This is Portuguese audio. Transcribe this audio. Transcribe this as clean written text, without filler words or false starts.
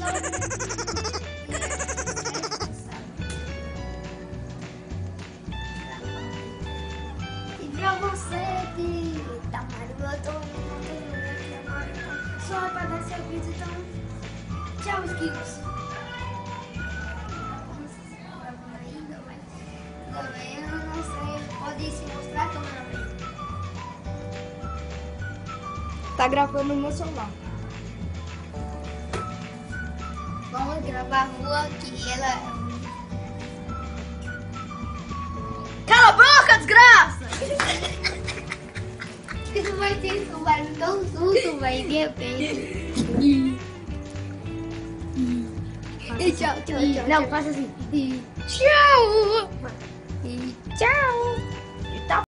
E pra você que tá mario, eu tô agora. Só pra dar seu vídeo, então. Tchau, Skills. Também eu não sei. Pode se mostrar a câmera mesmo. Tá gravando no meu celular. Vamos gravar a rua que ela é. Cala a boca, desgraça! Isso vai ter isso, vai me dar um susto, vai, de repente. E tchau, tchau, tchau. Não, faça assim. Tchau. Tchau!